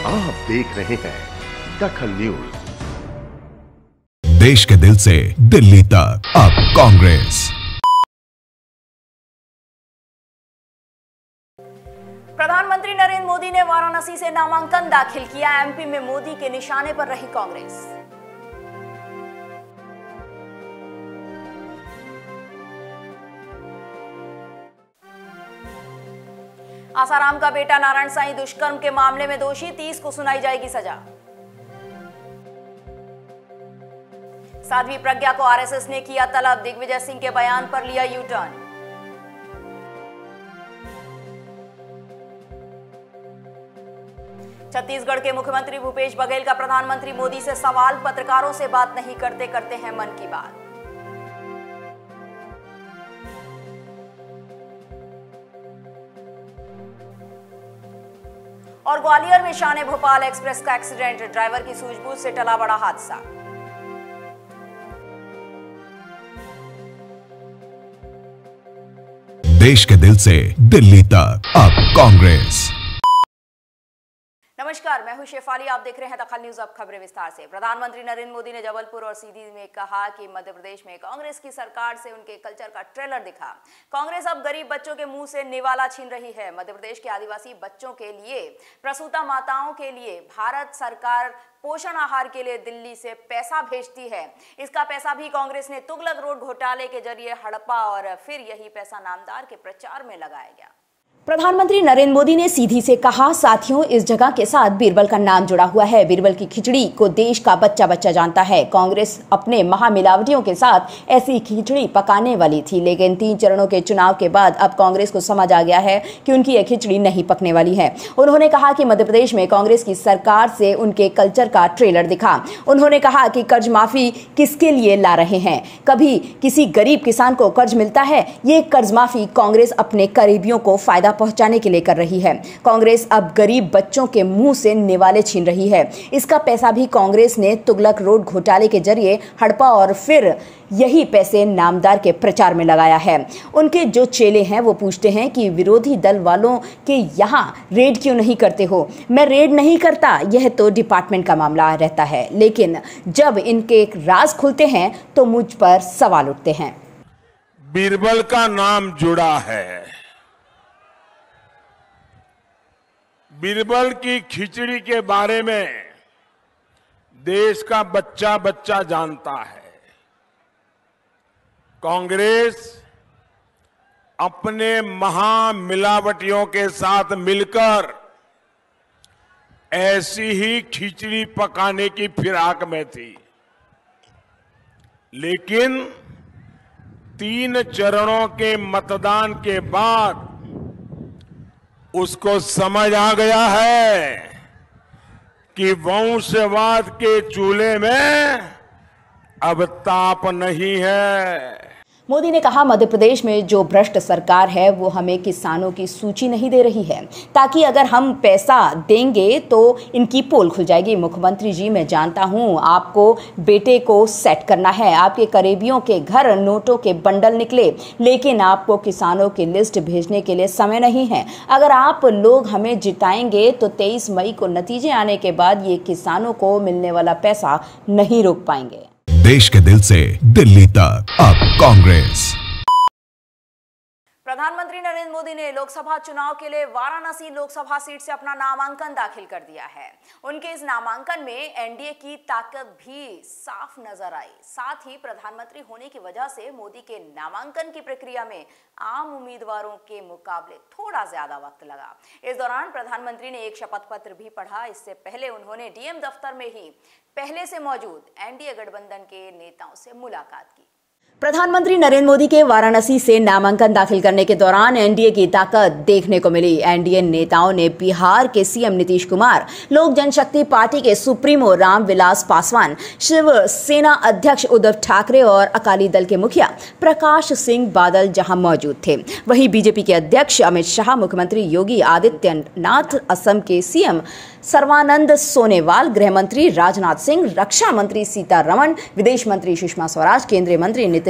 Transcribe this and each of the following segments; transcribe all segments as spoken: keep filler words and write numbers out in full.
आप देख रहे हैं दखल न्यूज। देश के दिल से दिल्ली तक अब कांग्रेस। प्रधानमंत्री नरेंद्र मोदी ने वाराणसी से नामांकन दाखिल किया। एमपी में मोदी के निशाने पर रही कांग्रेस। आसाराम का बेटा नारायण साईं दुष्कर्म के मामले में दोषी, तीस को सुनाई जाएगी सजा। साध्वी प्रज्ञा को आरएसएस ने किया तलब, दिग्विजय सिंह के बयान पर लिया यू टर्न। छत्तीसगढ़ के मुख्यमंत्री भूपेश बघेल का प्रधानमंत्री मोदी से सवाल, पत्रकारों से बात नहीं करते करते हैं मन की बात। और ग्वालियर में शान भोपाल एक्सप्रेस का एक्सीडेंट, ड्राइवर की सूझबूझ से टला बड़ा हादसा। देश के दिल से दिल्ली तक अब कांग्रेस। नमस्कार, मैं हूं शेफाली, आप देख रहे हैं दखल न्यूज। अब खबरें विस्तार से। प्रधानमंत्री नरेंद्र मोदी ने जबलपुर और सीधी में कहा कि मध्य प्रदेश में कांग्रेस की सरकार से उनके कल्चर का ट्रेलर दिखा। कांग्रेस अब गरीब बच्चों के मुंह से निवाला छीन रही है। मध्य प्रदेश के आदिवासी बच्चों के लिए, प्रसूता माताओं के लिए भारत सरकार पोषण आहार के लिए दिल्ली से पैसा भेजती है। इसका पैसा भी कांग्रेस ने तुगलक रोड घोटाले के जरिए हड़पा और फिर यही पैसा नामदार के प्रचार में लगाया गया। प्रधानमंत्री नरेंद्र मोदी ने सीधी से कहा, साथियों इस जगह के साथ बीरबल का नाम जुड़ा हुआ है। बीरबल की खिचड़ी को देश का बच्चा बच्चा जानता है। कांग्रेस अपने महामिलावटियों के साथ ऐसी खिचड़ी पकाने वाली थी, लेकिन तीन चरणों के चुनाव के बाद अब कांग्रेस को समझ आ गया है कि उनकी यह खिचड़ी नहीं पकने वाली है। उन्होंने कहा कि मध्य प्रदेश में कांग्रेस की सरकार से उनके कल्चर का ट्रेलर दिखा। उन्होंने कहा कि कर्ज माफी किसके लिए ला रहे हैं? कभी किसी गरीब किसान को कर्ज मिलता है? ये कर्ज माफी कांग्रेस अपने करीबियों को फायदा पहुंचाने के लिए कर रही है। कांग्रेस अब गरीब बच्चों के मुंह से निवाले छीन रही है। इसका पैसा भी कांग्रेस ने तुगलक रोड घोटाले के जरिए हड़पा और फिर यही पैसे नामदार के प्रचार में लगाया है। उनके जो चेले हैं वो पूछते हैं कि विरोधी दल वालों के यहाँ रेड क्यों नहीं करते हो? मैं रेड नहीं करता, यह तो डिपार्टमेंट का मामला रहता है, लेकिन जब इनके राज खुलते हैं तो मुझ पर सवाल उठते हैं। बीरबल का नाम जुड़ा है। बीरबल की खिचड़ी के बारे में देश का बच्चा बच्चा जानता है। कांग्रेस अपने महामिलावटियों के साथ मिलकर ऐसी ही खिचड़ी पकाने की फिराक में थी, लेकिन तीन चरणों के मतदान के बाद उसको समझ आ गया है कि वंशवाद के चूल्हे में अब ताप नहीं है। मोदी ने कहा, मध्य प्रदेश में जो भ्रष्ट सरकार है वो हमें किसानों की सूची नहीं दे रही है, ताकि अगर हम पैसा देंगे तो इनकी पोल खुल जाएगी। मुख्यमंत्री जी, मैं जानता हूं आपको बेटे को सेट करना है, आपके करीबियों के घर नोटों के बंडल निकले, लेकिन आपको किसानों की लिस्ट भेजने के लिए समय नहीं है। अगर आप लोग हमें जिताएंगे तो तेईस मई को नतीजे आने के बाद ये किसानों को मिलने वाला पैसा नहीं रोक पाएंगे। देश के दिल से दिल्ली तक अब कांग्रेस। प्रधानमंत्री नरेंद्र मोदी ने लोकसभा चुनाव के लिए वाराणसी लोकसभा सीट से अपना नामांकन दाखिल कर दिया है। उनके इस नामांकन में एनडीए की ताकत भी साफ नजर आई। साथ ही प्रधानमंत्री होने की वजह से मोदी के नामांकन की प्रक्रिया में आम उम्मीदवारों के मुकाबले थोड़ा ज्यादा वक्त लगा। इस दौरान प्रधानमंत्री ने एक शपथ पत्र भी पढ़ा। इससे पहले उन्होंने डीएम दफ्तर में ही पहले से मौजूद एनडीए गठबंधन के नेताओं से मुलाकात की। प्रधानमंत्री नरेंद्र मोदी के वाराणसी से नामांकन दाखिल करने के दौरान एनडीए की ताकत देखने को मिली। एनडीए नेताओं ने बिहार के सीएम नीतीश कुमार, लोक जनशक्ति पार्टी के सुप्रीमो रामविलास पासवान, शिवसेना अध्यक्ष उद्धव ठाकरे और अकाली दल के मुखिया प्रकाश सिंह बादल जहां मौजूद थे, वहीं बीजेपी के अध्यक्ष अमित शाह, मुख्यमंत्री योगी आदित्यनाथ, असम के सीएम सर्बानंद सोनोवाल, गृह मंत्री राजनाथ सिंह, रक्षा मंत्री सीतारमण, विदेश मंत्री सुषमा स्वराज, केंद्रीय मंत्री नितिन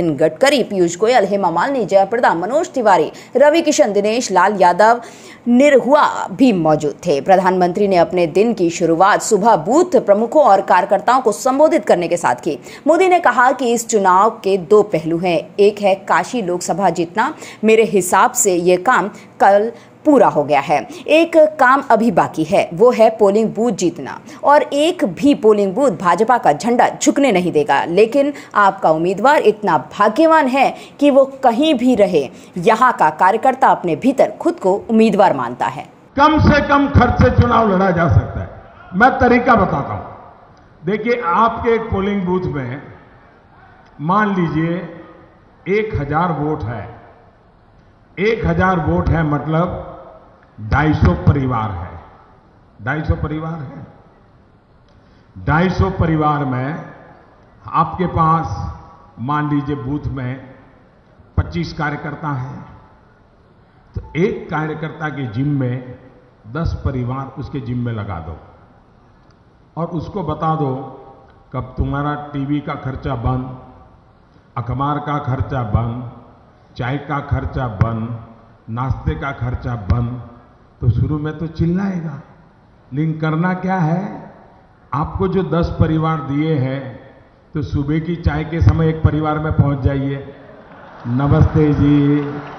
नितिन गडकरी, पीयूष गोयल, हेमा मालिनी, जयप्रदा, मनोज तिवारी, रवि किशन, दिनेश लाल यादव, निरहुआ भी मौजूद थे। प्रधानमंत्री ने अपने दिन की शुरुआत सुबह बूथ प्रमुखों और कार्यकर्ताओं को संबोधित करने के साथ की। मोदी ने कहा कि इस चुनाव के दो पहलू हैं, एक है काशी लोकसभा जीतना, मेरे हिसाब से ये काम कल पूरा हो गया है, एक काम अभी बाकी है, वो है पोलिंग बूथ जीतना, और एक भी पोलिंग बूथ भाजपा का झंडा झुकने नहीं देगा। लेकिन आपका उम्मीदवार इतना भाग्यवान है कि वो कहीं भी रहे, यहाँ का कार्यकर्ता अपने भीतर खुद को उम्मीदवार मानता है। कम से कम खर्च से चुनाव लड़ा जा सकता है। मैं तरीका बताता हूं। देखिए, आपके एक पोलिंग बूथ में मान लीजिए एक हजार वोट है, एक हजार वोट है मतलब ढाई सौ परिवार है, ढाई सौ परिवार है। ढाई सौ परिवार में आपके पास मान लीजिए बूथ में पच्चीस कार्यकर्ता हैं, तो एक कार्यकर्ता के जिम में दस परिवार उसके जिम में लगा दो और उसको बता दो कब तुम्हारा टीवी का खर्चा बंद, अखबार का खर्चा बंद, चाय का खर्चा बंद, नाश्ते का खर्चा बंद, तो शुरू में तो चिल्लाएगा। लेकिन करना क्या है, आपको जो दस परिवार दिए हैं तो सुबह की चाय के समय एक परिवार में पहुंच जाइए, नमस्ते जी,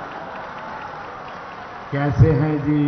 कैसे हैं जी,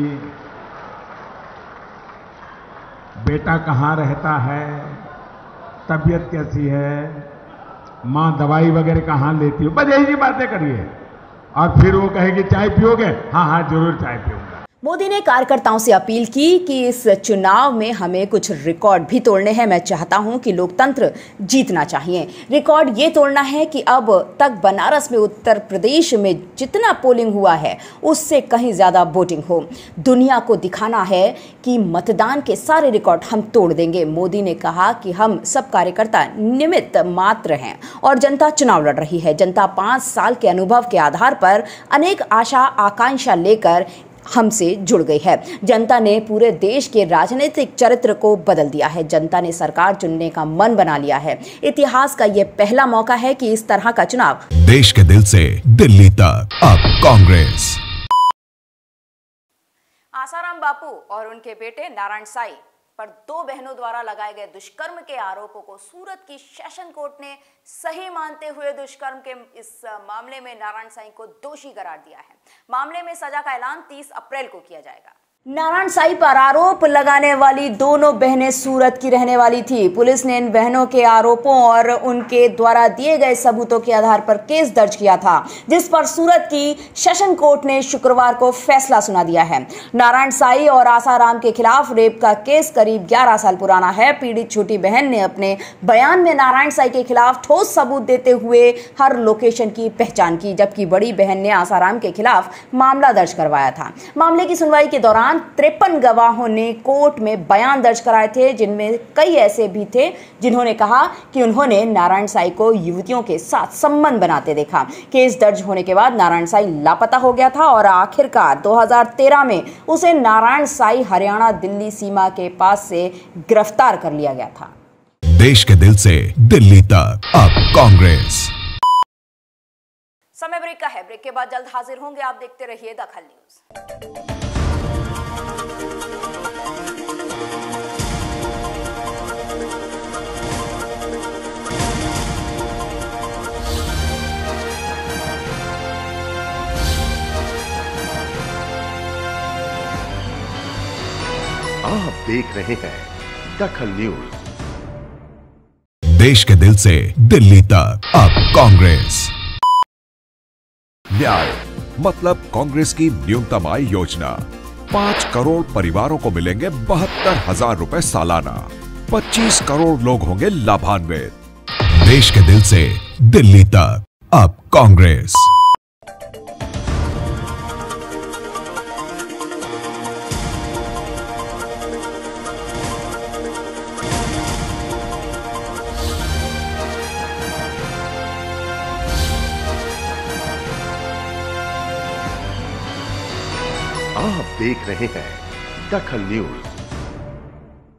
बेटा कहाँ रहता है, तबीयत कैसी है, माँ दवाई वगैरह कहाँ लेती हो, बस यही बातें करिए और फिर वो कहेगी चाय पियोगे, हाँ हाँ जरूर चाय पीऊंगा। मोदी ने कार्यकर्ताओं से अपील की कि इस चुनाव में हमें कुछ रिकॉर्ड भी तोड़ने हैं। मैं चाहता हूं कि लोकतंत्र जीतना चाहिए। रिकॉर्ड ये तोड़ना है कि अब तक बनारस में, उत्तर प्रदेश में जितना पोलिंग हुआ है उससे कहीं ज्यादा वोटिंग हो। दुनिया को दिखाना है कि मतदान के सारे रिकॉर्ड हम तोड़ देंगे। मोदी ने कहा कि हम सब कार्यकर्ता निमित्त मात्र हैं और जनता चुनाव लड़ रही है। जनता पांच साल के अनुभव के आधार पर अनेक आशा आकांक्षा लेकर हमसे जुड़ गई है। जनता ने पूरे देश के राजनीतिक चरित्र को बदल दिया है। जनता ने सरकार चुनने का मन बना लिया है। इतिहास का यह पहला मौका है कि इस तरह का चुनाव देश के दिल से दिल्ली तक अब कांग्रेस। आसाराम बापू और उनके बेटे नारायण साईं पर दो बहनों द्वारा लगाए गए दुष्कर्म के आरोपों को सूरत की सेशन कोर्ट ने सही मानते हुए दुष्कर्म के इस मामले में नारायण साईं को दोषी करार दिया है। मामले में सजा का ऐलान तीस अप्रैल को किया जाएगा। नारायण साईं पर आरोप लगाने वाली दोनों बहनें सूरत की रहने वाली थी। पुलिस ने इन बहनों के आरोपों और उनके द्वारा दिए गए सबूतों के आधार पर केस दर्ज किया था, जिस पर सूरत की सेशन कोर्ट ने शुक्रवार को फैसला सुना दिया है। नारायण साईं और आसाराम के खिलाफ रेप का केस करीब ग्यारह साल पुराना है। पीड़ित छोटी बहन ने अपने बयान में नारायण साईं के खिलाफ ठोस सबूत देते हुए हर लोकेशन की पहचान की, जबकि बड़ी बहन ने आसाराम के खिलाफ मामला दर्ज करवाया था। मामले की सुनवाई के दौरान तिरपन गवाहों ने कोर्ट में बयान दर्ज कराए थे, जिनमें कई ऐसे भी थे जिन्होंने कहा कि उन्होंने नारायण साईं को युवतियों के साथ संबंध बनाते देखा। केस दर्ज होने के बाद नारायण साईं लापता हो गया था और आखिरकार दो हज़ार तेरह में उसे नारायण साईं हरियाणा दिल्ली सीमा के पास से गिरफ्तार कर लिया गया था। देश के दिल से दिल्ली तक अब कांग्रेस। समय ब्रेक का है। ब्रेक के बाद जल्द हाजिर होंगे। आप देखते रहिए दखल न्यूज। आप देख रहे हैं दखल न्यूज। देश के दिल से दिल्ली तक अब कांग्रेस। न्याय मतलब कांग्रेस की न्यूनतम आय योजना। पाँच करोड़ परिवारों को मिलेंगे बहत्तर हजार रुपए सालाना। पच्चीस करोड़ लोग होंगे लाभान्वित। देश के दिल से दिल्ली तक अब कांग्रेस। आप देख रहे हैं दखल न्यूज।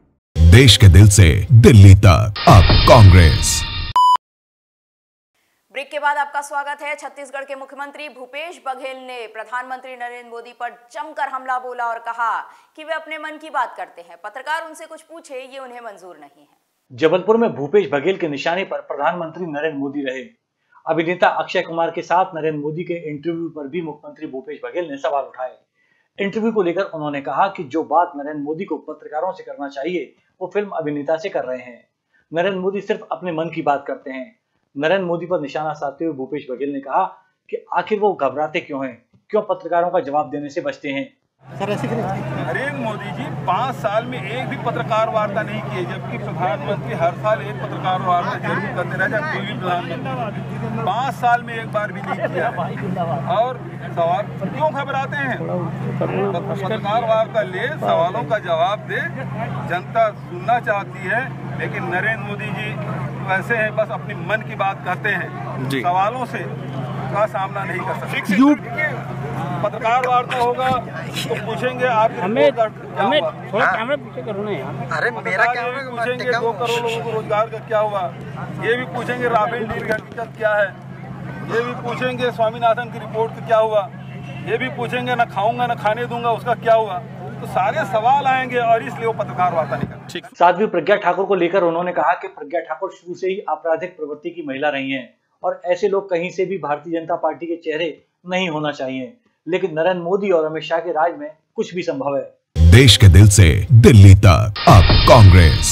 देश के दिल से दिल्ली तक अब कांग्रेस। ब्रेक के बाद आपका स्वागत है। छत्तीसगढ़ के मुख्यमंत्री भूपेश बघेल ने प्रधानमंत्री नरेंद्र मोदी पर जमकर हमला बोला और कहा कि वे अपने मन की बात करते हैं, पत्रकार उनसे कुछ पूछे ये उन्हें मंजूर नहीं है। जबलपुर में भूपेश बघेल के निशाने पर प्रधानमंत्री नरेंद्र मोदी रहे। अभिनेता अक्षय कुमार के साथ नरेंद्र मोदी के इंटरव्यू पर भी मुख्यमंत्री भूपेश बघेल ने सवाल उठाए। इंटरव्यू को लेकर उन्होंने कहा कि जो बात नरेंद्र मोदी को पत्रकारों से करना चाहिए वो फिल्म अभिनेता से कर रहे हैं। नरेंद्र मोदी सिर्फ अपने मन की बात करते हैं। नरेंद्र मोदी पर निशाना साधते हुए भूपेश बघेल ने कहा कि आखिर वो घबराते क्यों हैं, क्यों पत्रकारों का जवाब देने से बचते हैं। नरेंद्र मोदी जी पाँच साल में एक भी पत्रकार वार्ता नहीं किए, जबकि प्रधानमंत्री हर साल एक पत्रकार वार्ता जरूर करते रहे, जब कोई भी प्रधानमंत्री पाँच साल में एक बार भी नहीं किया। और सवाल क्यों घबराते हैं? पत्रकार वार्ता ले, सवालों का जवाब दे, जनता सुनना चाहती है। लेकिन नरेंद्र मोदी जी वैसे हैं, बस अपनी मन की बात करते हैं, सवालों से का सामना नहीं कर सकते। पत्रकार वार्ता होगा तो पूछेंगे आप हमें हमें थोड़ा कैमरा पीछे करो ना यार। अरे मेरा कैमरा पूछेंगे दो करोड़ लोगों को रोजगार का क्या हुआ, ये भी पूछेंगे राफेल डील का हकीकत क्या है, ये भी पूछेंगे स्वामीनाथन की रिपोर्ट का क्या हुआ, ये भी पूछेंगे ना खाऊंगा ना खाने दूंगा उसका क्या हुआ। तो सारे सवाल आएंगे और इसलिए वो पत्रकार वार्ता नहीं करते। साध्वी प्रज्ञा ठाकुर को लेकर उन्होंने कहा कि प्रज्ञा ठाकुर शुरू से ही आपराधिक प्रवृत्ति की महिला रही हैं और ऐसे लोग कहीं से भी भारतीय जनता पार्टी के चेहरे नहीं होना चाहिए। लेकिन नरेंद्र मोदी और अमित शाह के राज में कुछ भी संभव है। देश के दिल से दिल्ली तक अब कांग्रेस।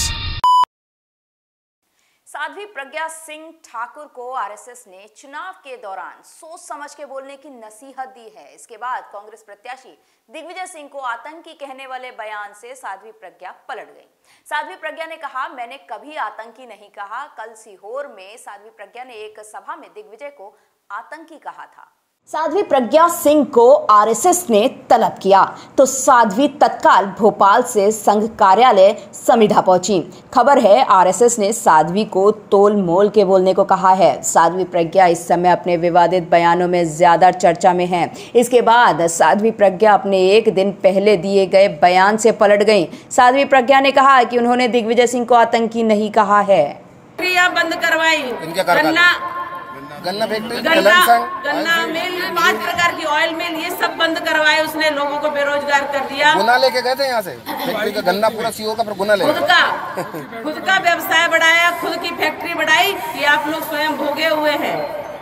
साध्वी प्रज्ञा सिंह ठाकुर को आरएसएस ने चुनाव के दौरान सोच समझ के बोलने की नसीहत दी है। इसके बाद कांग्रेस प्रत्याशी दिग्विजय सिंह को आतंकी कहने वाले बयान से साध्वी प्रज्ञा पलट गई। साध्वी प्रज्ञा ने कहा, मैंने कभी आतंकी नहीं कहा। कल सीहोर में साध्वी प्रज्ञा ने एक सभा में दिग्विजय को आतंकी कहा था। साध्वी प्रज्ञा सिंह को आरएसएस ने तलब किया तो साध्वी तत्काल भोपाल से संघ कार्यालय समिधा पहुंची। खबर है आरएसएस ने साध्वी को तोल मोल के बोलने को कहा है। साध्वी प्रज्ञा इस समय अपने विवादित बयानों में ज्यादा चर्चा में हैं। इसके बाद साध्वी प्रज्ञा अपने एक दिन पहले दिए गए बयान से पलट गईं। साध्वी प्रज्ञा ने कहा कि उन्होंने दिग्विजय सिंह को आतंकी नहीं कहा है। बंद करवाई गन्ना फैक्ट्री, गन्ना गन्ना मिल, पांच प्रकार की ऑयल मिल, ये सब बंद करवाए उसने, लोगों को बेरोजगार कर दिया। गुना लेके गए थे यहाँ से फैक्ट्री का गन्ना पूरा सीओ का, फिर गुना ले खुद का खुद का व्यवसाय बढ़ाया, खुद की फैक्ट्री बढ़ाई, ये आप लोग स्वयं भोगे हुए हैं।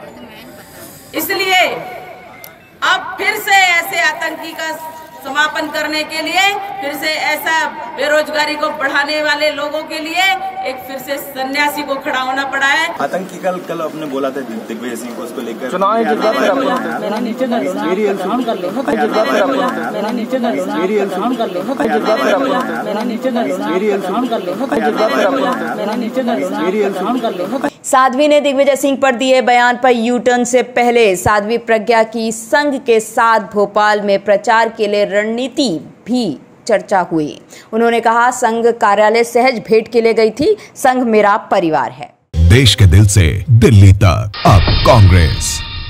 इसलिए अब फिर से ऐसे आतंकी का समापन करने के लिए, फिर से ऐसा बेरोजगारी को बढ़ाने वाले लोगों के लिए एक फिर से सन्यासी को खड़ा होना पड़ा है। आतंकी कल कल आपने बोला था दिग्विजय सिंह को, उसको लेकर चुनाव नीचे कर लो ना, मेरी एल्साउंड कर लो ना, मेरा नीचे कर लो ना, मेरी एल्साउंड कर लो ना, मेरा नीचे कर लो ना, मेरी एल्साउंड कर लो ना, मेरा नीचे कर लो ना, मेरी एल्साउंड कर लो ना। साध्वी ने दिग्विजय सिंह पर दिए बयान पर यू टर्न से पहले साध्वी प्रज्ञा की संघ के साथ भोपाल में प्रचार के लिए रणनीति भी चर्चा हुई। उन्होंने कहा, संघ कार्यालय सहज भेंट के लिए गई थी, संघ मेरा परिवार है। देश के दिल से दिल्ली तक अब कांग्रेस।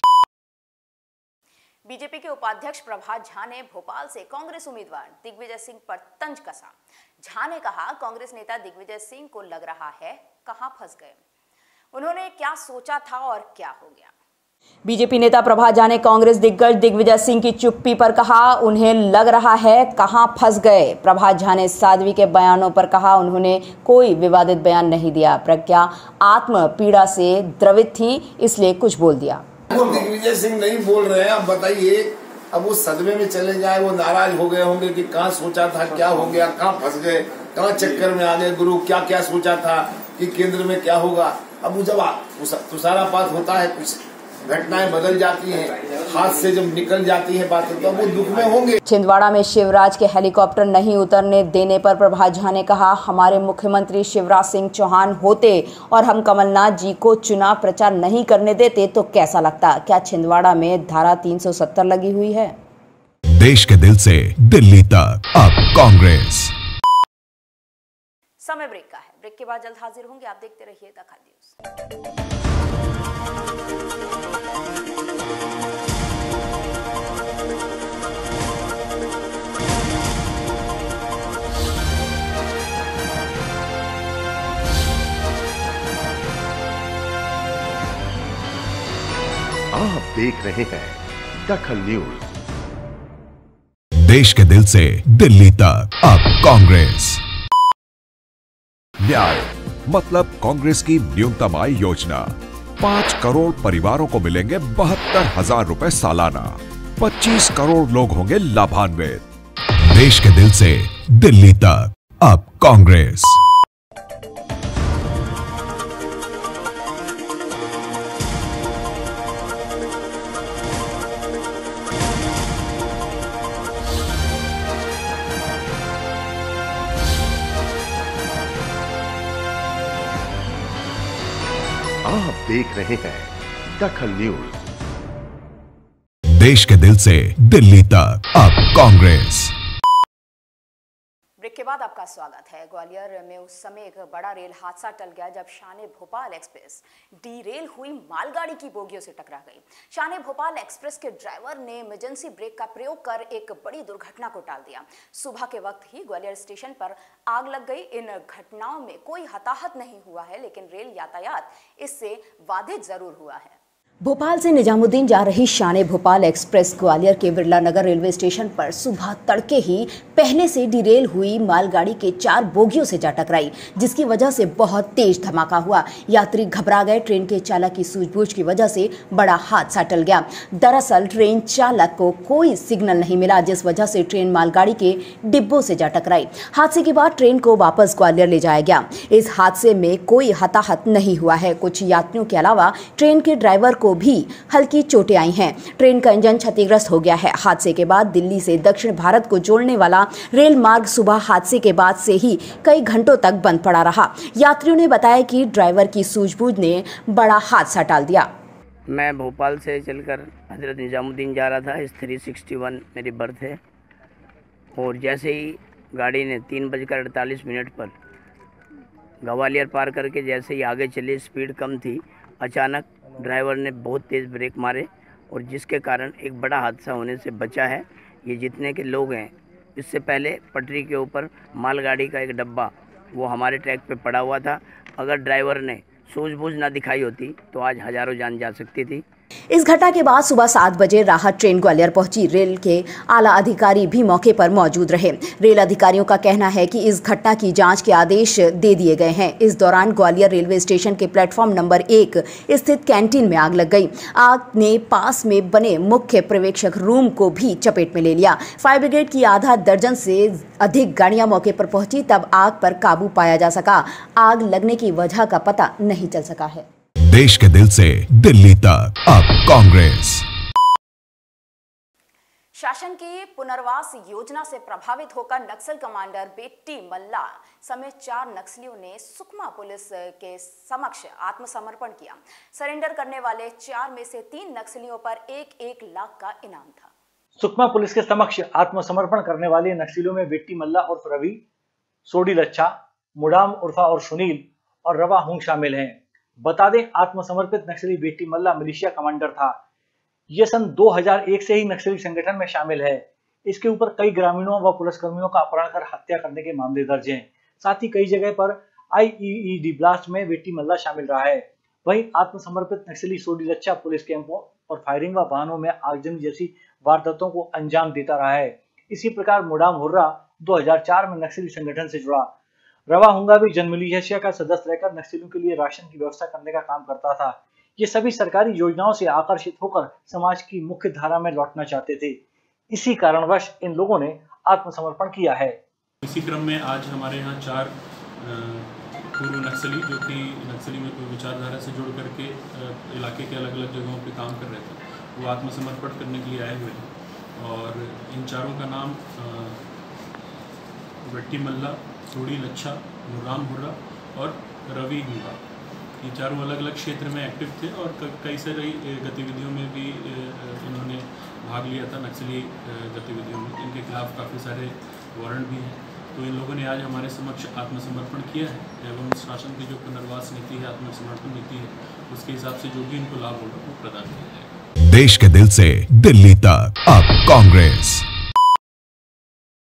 बीजेपी के उपाध्यक्ष प्रभात झा ने भोपाल से कांग्रेस उम्मीदवार दिग्विजय सिंह पर तंज कसा। झा ने कहा, कांग्रेस नेता दिग्विजय सिंह को लग रहा है कहां फंस गए, उन्होंने क्या सोचा था और क्या हो गया। बीजेपी नेता प्रभात झा ने कांग्रेस दिग्गज दिग्विजय सिंह की चुप्पी पर कहा, उन्हें लग रहा है कहां फंस गए। प्रभात झा ने साध्वी के बयानों पर कहा, उन्होंने कोई विवादित बयान नहीं दिया। प्रज्ञा आत्म पीड़ा से द्रवित थी, इसलिए कुछ बोल दिया। वो दिग्विजय सिंह नहीं बोल रहे हैं, अब बताइए, अब वो सदमे में चले जाए, वो नाराज हो गए होंगे कि कहाँ सोचा था, क्या हो गया, कहाँ फंस गए, कहाँ चक्कर में आ गए, गुरु क्या क्या सोचा था कि केंद्र में क्या होगा। अब जब तुषारापात होता है, कुछ घटनाएं बदल जाती हैं, हाथ से जब निकल जाती है बातें, तो वो दुख में होंगे। छिंदवाड़ा में शिवराज के हेलीकॉप्टर नहीं उतरने देने पर प्रभात झा ने कहा, हमारे मुख्यमंत्री शिवराज सिंह चौहान होते और हम कमलनाथ जी को चुनाव प्रचार नहीं करने देते तो कैसा लगता। क्या छिंदवाड़ा में धारा तीन सौ सत्तर लगी हुई है। देश के दिल से दिल्ली तक अब कांग्रेस। समय ब्रेक का है, ब्रेक के बाद जल्द हाजिर होंगे। आप देखते रहिए दखल न्यूज। आप देख रहे हैं दखल न्यूज। देश के दिल से दिल्ली तक अब कांग्रेस। न्याय मतलब कांग्रेस की न्यूनतम आय योजना। पांच करोड़ परिवारों को मिलेंगे बहत्तर हजार रुपए सालाना। पच्चीस करोड़ लोग होंगे लाभान्वित। देश के दिल से दिल्ली तक अब कांग्रेस। आप देख रहे हैं दखल न्यूज। देश के दिल से दिल्ली तक अब कांग्रेस। ब्रेक के बाद आपका स्वागत है। ग्वालियर में उस समय एक बड़ा रेल हादसा टल गया जब शान भोपाल एक्सप्रेस डीरेल हुई मालगाड़ी की बोगियों से टकरा गई। शान भोपाल एक्सप्रेस के ड्राइवर ने इमरजेंसी ब्रेक का प्रयोग कर एक बड़ी दुर्घटना को टाल दिया। सुबह के वक्त ही ग्वालियर स्टेशन पर आग लग गई। इन घटनाओं में कोई हताहत नहीं हुआ है, लेकिन रेल यातायात इससे बाधित जरूर हुआ है। भोपाल से निजामुद्दीन जा रही शान भोपाल एक्सप्रेस ग्वालियर के बिरला नगर रेलवे स्टेशन पर सुबह तड़के ही पहले से डिरेल हुई मालगाड़ी के चार बोगियों से जा टकराई, जिसकी वजह से बहुत तेज धमाका हुआ। यात्री घबरा गए। ट्रेन के चालक की सूझबूझ की वजह से बड़ा हादसा टल गया। दरअसल ट्रेन चालक को कोई सिग्नल नहीं मिला, जिस वजह से ट्रेन मालगाड़ी के डिब्बों से जा टकराई। हादसे के बाद ट्रेन को वापस ग्वालियर ले जाया गया। इस हादसे में कोई हताहत नहीं हुआ है। कुछ यात्रियों के अलावा ट्रेन के ड्राइवर को भी हल्की चोटें आई हैं। ट्रेन का इंजन क्षतिग्रस्त हो गया है। हादसे के बाद दिल्ली से दक्षिण भारत को जोड़ने वाला रेल मार्ग सुबह हादसे के बाद से ही कई घंटों तक बंद पड़ा रहा। यात्रियों ने बताया कि ड्राइवर की सूझबूझ ने बड़ा हादसा टाल दिया। मैं भोपाल से चलकर हजरत निजामुद्दीन जा रहा था। इस थ्री सिक्सटी वन मेरी बर्थ है, और जैसे ही गाड़ी ने तीन बजकर अड़तालीस मिनट पर ग्वालियर पार करके जैसे ही आगे चली, स्पीड कम थी, अचानक ड्राइवर ने बहुत तेज़ ब्रेक मारे, और जिसके कारण एक बड़ा हादसा होने से बचा है। ये जितने के लोग हैं, इससे पहले पटरी के ऊपर मालगाड़ी का एक डब्बा वो हमारे ट्रैक पे पड़ा हुआ था। अगर ड्राइवर ने सूझबूझ ना दिखाई होती तो आज हजारों जान जा सकती थी। इस घटना के बाद सुबह सात बजे राहत ट्रेन ग्वालियर पहुंची। रेल के आला अधिकारी भी मौके पर मौजूद रहे। रेल अधिकारियों का कहना है कि इस घटना की जांच के आदेश दे दिए गए हैं। इस दौरान ग्वालियर रेलवे स्टेशन के प्लेटफॉर्म नंबर एक स्थित कैंटीन में आग लग गई। आग ने पास में बने मुख्य पर्यवेक्षक रूम को भी चपेट में ले लिया। फायर ब्रिगेड की आधा दर्जन से अधिक गाड़ियां मौके पर पहुंची, तब आग पर काबू पाया जा सका। आग लगने की वजह का पता नहीं चल सका है। देश के दिल से दिल्ली तक अब कांग्रेस। शासन की पुनर्वास योजना से प्रभावित होकर नक्सल कमांडर बेट्टी मल्ला समेत चार नक्सलियों ने सुकमा पुलिस के समक्ष आत्मसमर्पण किया। सरेंडर करने वाले चार में से तीन नक्सलियों पर एक एक लाख का इनाम था। सुकमा पुलिस के समक्ष आत्मसमर्पण करने वाले नक्सलियों में बेट्टी मल्ला उर्फ रवि, सोडी लच्छा, मुडाम उर्फा और सुनील और रवा हुंग शामिल हैं। बता दें, आत्मसमर्पित नक्सली बेट्टी मल्ला मिलिशिया कमांडर था। यह सन दो हज़ार एक से ही नक्सली संगठन में शामिल है। इसके ऊपर कई ग्रामीणों व पुलिसकर्मियों का अपहरण कर हत्या करने के मामले दर्ज हैं। साथ ही कई जगह पर आई ई ई डी ब्लास्ट में बेट्टी मल्ला शामिल रहा है। वहीं आत्मसमर्पित नक्सली सोडी लच्छा पुलिस कैंपों और फायरिंग व वाहनों में आगजनी जैसी वारदातों को अंजाम देता रहा है। इसी प्रकार मुडाम हुर्रा दो हज़ार चार में नक्सली संगठन से जुड़ा। रवा हुंगा भी जन मिलिशिया का सदस्य रहकर नक्सलियों के लिए राशन की व्यवस्था करने का काम करता था। ये सभी सरकारी योजनाओं से आकर्षित होकर समाज की मुख्य धारा में लौटना चाहते थे। इसी कारणवश इन लोगों ने आत्मसमर्पण किया है। इसी क्रम में आज हमारे यहाँ चार पूर्व नक्सली जो कि नक्सली में कोई विचारधारा से जुड़ करके इलाके के अलग अलग जगहों पे काम कर रहे थे, वो आत्मसमर्पण करने के लिए आए हुए हैं। और इन चारों का नाम बेट्टी मल्ला, सोडी लच्छा, मुराम हुर्रा और रवि हुआ। ये चारों अलग अलग क्षेत्र में एक्टिव थे और कई सारी गतिविधियों में भी इन्होंने भाग लिया था। नक्सली गतिविधियों में इनके खिलाफ काफ़ी सारे वारंट भी हैं। तो इन लोगों ने आज हमारे समक्ष आत्मसमर्पण किया है एवं शासन की जो पुनर्वास नीति है, आत्मसमर्पण नीति है, उसके हिसाब से जो भी इनको लाभ होगा वो प्रदान किया जाएगा। देश के दिल से दिल्ली तक अब कांग्रेस।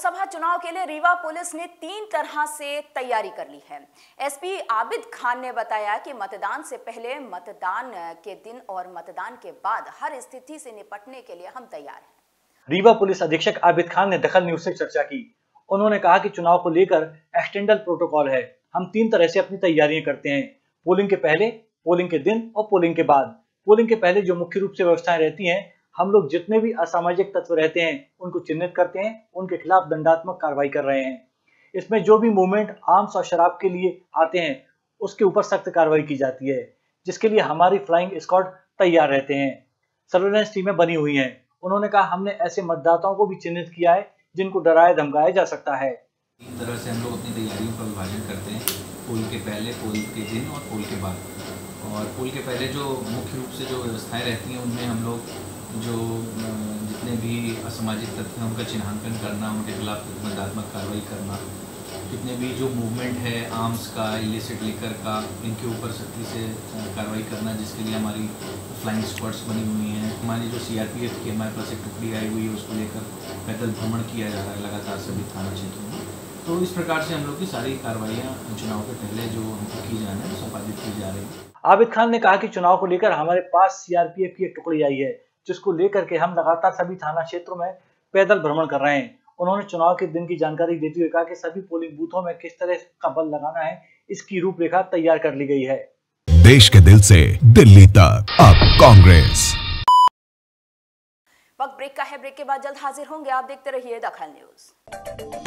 लोकसभा चुनाव के लिए रीवा पुलिस ने तीन तरह से तैयारी कर ली है। एसपी आबिद खान ने बताया कि मतदान से पहले, मतदान के दिन और मतदान के बाद हर स्थिति से निपटने के लिए हम तैयार हैं। रीवा पुलिस अधीक्षक आबिद खान ने दखल न्यूज से चर्चा की। उन्होंने कहा कि चुनाव को लेकर एक्सटेंडल प्रोटोकॉल है। हम तीन तरह से अपनी तैयारियां करते हैं, पोलिंग के पहले, पोलिंग के दिन और पोलिंग के बाद। पोलिंग के पहले जो मुख्य रूप से व्यवस्थाएं रहती हैं, हम लोग जितने भी असामाजिक तत्व रहते हैं उनको चिन्हित करते हैं, उनके खिलाफ दंडात्मक कार्रवाई कर रहे हैं। इसमें जो भी मूवमेंट आर्म्स और शराब के लिए आते हैं उसके ऊपर सख्त कार्रवाई की जाती है, जिसके लिए हमारी फ्लाइंग स्क्वाड तैयार रहते हैं। सर्वेलेंस टीमें बनी हुई हैं। उन्होंने कहा हमने ऐसे मतदाताओं को भी चिन्हित किया है जिनको डराया धमकाया जा सकता है। इस तरह से हम लोग अपनी तैयारियों का विभाजन करते हैं, पोल के पहले, पोल के दिन और पोल के बाद। और पोल के पहले जो मुख्य रूप से जो व्यवस्थाएं रहती हैं उनमें हम लोग जो जितने भी असामाजिक तत्व हैं उनका चिन्हांकन करना, उनके खिलाफ दंडात्मक कार्रवाई करना, जितने भी जो मूवमेंट है आर्म्स का, इलिसिट लिकर का, इनके ऊपर सख्ती से कार्रवाई करना, जिसके लिए हमारी फ्लाइंग स्क्वाड्स बनी हुई हैं। हमारी जो सीआरपीएफ की हमारे पास एक टुकड़ी आई हुई है, उसको लेकर पैदल भ्रमण किया जा रहा है लगातार सभी थाना क्षेत्रों में। तो इस प्रकार से हम लोग की सारी कार्रवाइयाँ चुनाव के पहले जो हमको की जाना है संपादित की जा रही है। आबिद खान ने कहा कि चुनाव को लेकर हमारे पास सीआरपीएफ की एक टुकड़ी आई है, जिसको लेकर के हम लगातार सभी थाना क्षेत्रों में पैदल भ्रमण कर रहे हैं। उन्होंने चुनाव के दिन की जानकारी देते हुए कहा कि सभी पोलिंग बूथों में किस तरह का बल लगाना है, इसकी रूपरेखा तैयार कर ली गई है। देश के दिल से दिल्ली तक अब कांग्रेस। वक्त ब्रेक का है, ब्रेक के बाद जल्द हाजिर होंगे। आप देखते रहिए दखल न्यूज।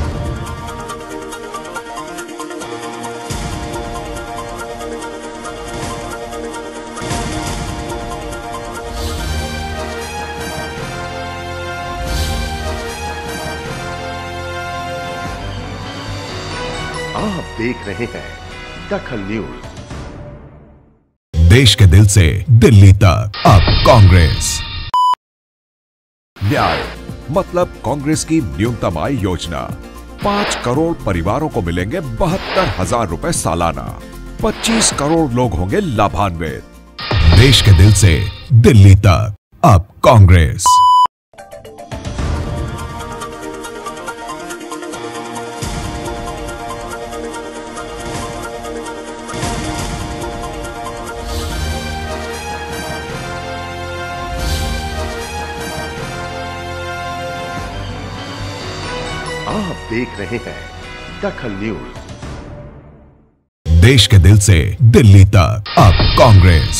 आप देख रहे हैं दखल न्यूज। देश के दिल से दिल्ली तक अब कांग्रेस। न्याय मतलब कांग्रेस की न्यूनतम आय योजना। पांच करोड़ परिवारों को मिलेंगे बहत्तर हजार रुपए सालाना। पच्चीस करोड़ लोग होंगे लाभान्वित। देश के दिल से दिल्ली तक अब कांग्रेस। आप देख रहे हैं दखल न्यूज। देश के दिल से दिल्ली तक अब कांग्रेस।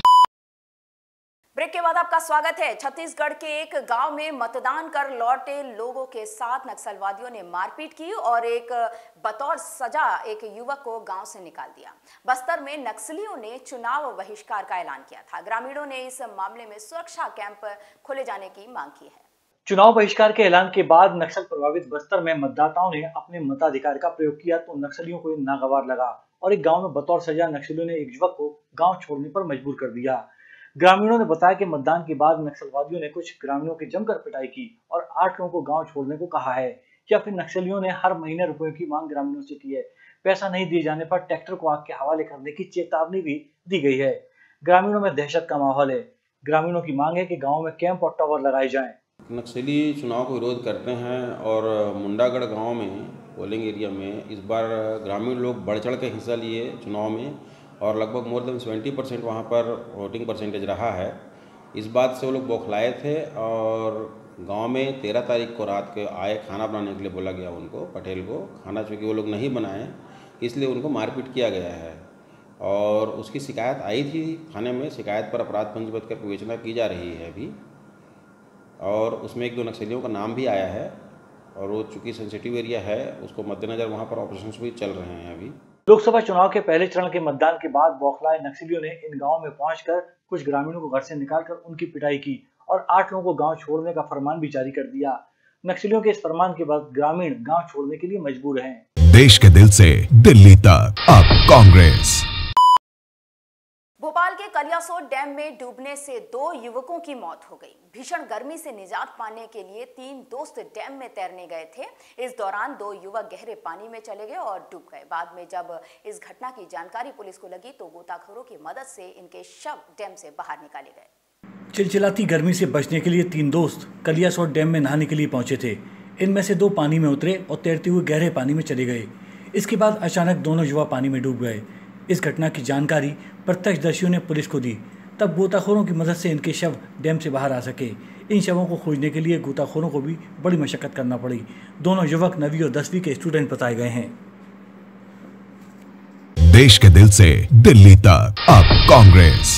ब्रेक के बाद आपका स्वागत है। छत्तीसगढ़ के एक गांव में मतदान कर लौटे लोगों के साथ नक्सलवादियों ने मारपीट की और एक बतौर सजा एक युवक को गांव से निकाल दिया। बस्तर में नक्सलियों ने चुनाव बहिष्कार का ऐलान किया था। ग्रामीणों ने इस मामले में सुरक्षा कैंप खोले जाने की मांग की है। चुनाव बहिष्कार के ऐलान के बाद नक्सल प्रभावित बस्तर में मतदाताओं ने अपने मताधिकार का प्रयोग किया तो नक्सलियों को नागवार लगा और एक गांव में बतौर सजा नक्सलियों ने एक युवक को गांव छोड़ने पर मजबूर कर दिया। ग्रामीणों ने बताया कि मतदान के बाद नक्सलवादियों ने कुछ ग्रामीणों की जमकर पिटाई की और आठ लोगों को गांव छोड़ने को कहा है, या फिर नक्सलियों ने हर महीने रुपयों की मांग ग्रामीणों से की है। पैसा नहीं दिए जाने पर ट्रैक्टर को आग के हवाले करने की चेतावनी भी दी गई है। ग्रामीणों में दहशत का माहौल है। ग्रामीणों की मांग है कि गाँव में कैंप और टावर लगाए जाए। नक्सली चुनाव को विरोध करते हैं और मुंडागढ़ गांव में पोलिंग एरिया में इस बार ग्रामीण लोग बढ़ चढ़ के हिस्सा लिए चुनाव में और लगभग मोर देन सेवेंटी परसेंट वहाँ पर वोटिंग परसेंटेज रहा है। इस बात से वो लोग बौखलाए थे और गांव में तेरह तारीख को रात के आए, खाना बनाने के लिए बोला गया उनको, पटेल को। खाना चूँकि वो लोग नहीं बनाए इसलिए उनको मारपीट किया गया है और उसकी शिकायत आई थी थाने में। शिकायत पर अपराध पंजीबद्ध कर विवेचना की जा रही है अभी और उसमें एक दो नक्सलियों का नाम भी आया है और वो चूँकि सेंसिटिव एरिया है उसको मद्देनजर वहाँ पर ऑपरेशंस भी चल रहे हैं। अभी लोकसभा चुनाव के पहले चरण के मतदान के बाद बौखलाए नक्सलियों ने इन गांवों में पहुंचकर कुछ ग्रामीणों को घर से निकालकर उनकी पिटाई की और आठ लोगों को गांव छोड़ने का फरमान भी जारी कर दिया। नक्सलियों के इस फरमान के बाद ग्रामीण गांव छोड़ने के लिए मजबूर हैं। देश के दिल से दिल्ली तक अब कांग्रेस। भोपाल के कलियासोत डैम में डूबने से दो युवकों की मौत हो गई। भीषण गर्मी से निजात पाने के लिए तीन दोस्त डैम में तैरने गए थे। इस दौरान दो युवक गहरे पानी में चले गए और डूब गए। बाद में जब इस घटना की जानकारी पुलिस को लगी तो गोताखोरों की मदद से इनके शव डैम से बाहर निकाले गए। चिलचिलाती गर्मी से बचने के लिए तीन दोस्त कलियासोत डैम में नहाने के लिए पहुंचे थे। इनमें से दो पानी में उतरे और तैरते हुए गहरे पानी में चले गए। इसके बाद अचानक दोनों युवा पानी में डूब गए। इस घटना की जानकारी प्रत्यक्षदर्शियों ने पुलिस को दी। तब गोताखोरों की मदद से इनके शव डैम से बाहर आ सके। इन शवों को खोजने के लिए गोताखोरों को भी बड़ी मशक्कत करना पड़ी। दोनों युवक नवीं और दसवीं के स्टूडेंट बताए गए हैं। देश के दिल से दिल्ली तक अब कांग्रेस।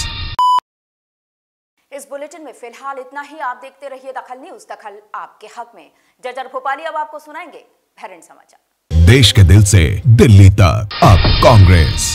इस बुलेटिन में फिलहाल इतना ही। आप देखते रहिए दखल न्यूज, दखल आपके हक में। जर्जर भोपाली अब आपको सुनाएंगे बहरन समाचार। देश के दिल से दिल्ली तक अब कांग्रेस।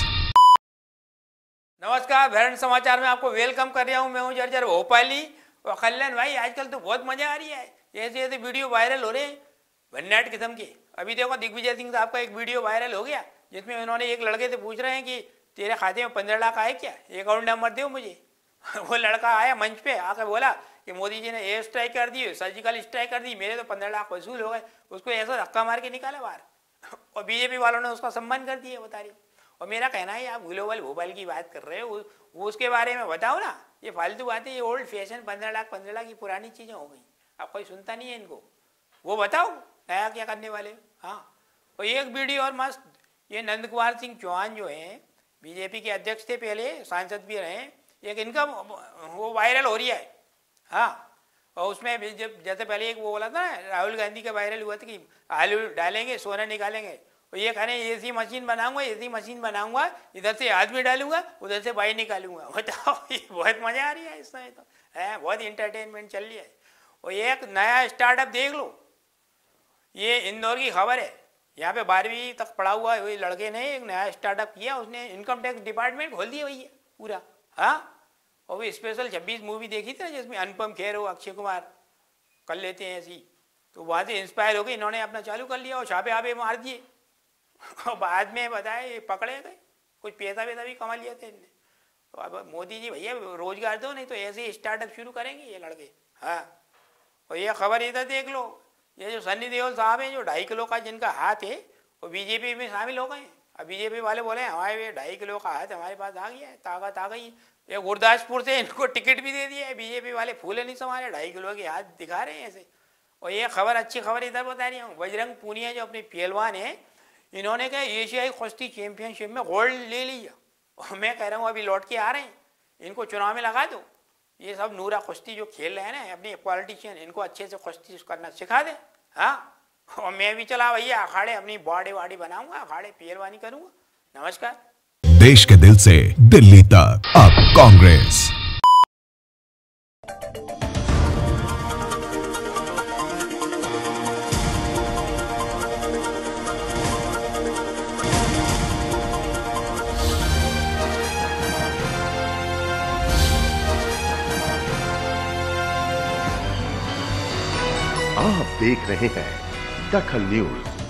नमस्कार, बहरन समाचार में आपको वेलकम कर रहा हूं। मैं हूं जर्जर भोपाली। और कल्याण भाई, आजकल तो बहुत मजा आ रही है। ऐसे ऐसे वीडियो वायरल हो रहे हैं भन्नाट किस्म के। अभी देखो दिग्विजय सिंह साहब का एक वीडियो वायरल हो गया, जिसमें उन्होंने एक लड़के से पूछ रहे हैं कि तेरे खाते में पंद्रह लाख आए क्या, अकाउंट नंबर दो मुझे। वो लड़का आया मंच पे आकर बोला कि मोदी जी ने एयर स्ट्राइक कर दी, सर्जिकल स्ट्राइक कर दी, मेरे तो पंद्रह लाख वसूल हो गए। उसको ऐसा धक्का मार के निकाला बाहर। और बीजेपी वालों ने उसका सम्मान कर दिया, बता रही। और मेरा कहना है, आप ग्लोबल भोपाल की बात कर रहे हो, वो उसके बारे में बताओ ना। ये फालतू बातें, ये ओल्ड फैशन पंद्रह लाख पंद्रह लाख की पुरानी चीज़ें हो गई। अब कोई सुनता नहीं है इनको। वो बताओ नया क्या करने वाले। हाँ, और एक वीडियो और मस्त, ये नंद कुमार सिंह चौहान जो हैं, बीजेपी के अध्यक्ष थे, पहले सांसद भी रहे। एक इनका वो वायरल हो रही है। हाँ, और उसमें जब जैसे पहले एक वो बोला था ना, राहुल गांधी का वायरल हुआ था कि आलू डालेंगे सोना निकालेंगे। और ये कह रहे हैं एसी मशीन बनाऊंगा, एसी मशीन बनाऊंगा, इधर से आदमी डालूंगा, उधर से बाई निकालूंगा। बताओ, ये बहुत मजा आ रही है इस समय तो है, बहुत इंटरटेनमेंट चल रही है। और एक नया स्टार्टअप देख लो, ये इंदौर की खबर है। यहाँ पे बारहवीं तक पढ़ा हुआ वही लड़के ने एक नया स्टार्टअप किया। उसने इनकम टैक्स डिपार्टमेंट खोल दिया भैया पूरा। हाँ, और वो स्पेशल छब्बीस मूवी देखी थी ना, जिसमें अनुपम खेर हो, अक्षय कुमार कर लेते हैं ऐसी, तो वहाँ से इंस्पायर हो गई, इन्होंने अपना चालू कर लिया और छापे आपे मार दिए। और बाद में बताए पकड़े गए, कुछ पैसा वैसा भी कमा लिया था इनने। तो अब मोदी जी भैया रोजगार दो, नहीं तो ऐसे ही स्टार्टअप शुरू करेंगे ये लड़के। हाँ, और ये खबर इधर देख लो, ये जो सन्नी देओल साहब हैं, जो ढाई किलो का जिनका हाथ है, वो बीजेपी में शामिल हो गए। अब बीजेपी वाले बोले हमारे ढाई किलो का हाथ हमारे पास आ गया है, ताकत आ गई। ये गुरदासपुर से इनको टिकट भी दे दिया है। बीजेपी वाले फूले नहीं संभाले, ढाई किलो के हाथ दिखा रहे हैं ऐसे। और ये खबर, अच्छी खबर इधर बता रही हूँ। बजरंग पूनिया जो अपने पहलवान है, इन्होंने क्या एशियाई कुश्ती चैंपियनशिप में गोल्ड ले लिया। और मैं कह रहा हूँ अभी लौट के आ रहे हैं, इनको चुनाव में लगा दो। ये सब नूरा कुश्ती जो खेल रहे हैं ना अपने पॉलिटिशियन, इनको अच्छे से कुश्ती करना सिखा दे। हाँ, और मैं भी चला भैया अखाड़े, अपनी बॉडी वाडी बनाऊंगा, अखाड़े पहलवानी करूंगा। नमस्कार। देश के दिल से दिल्ली तक अब कांग्रेस। आप देख रहे हैं दखल न्यूज।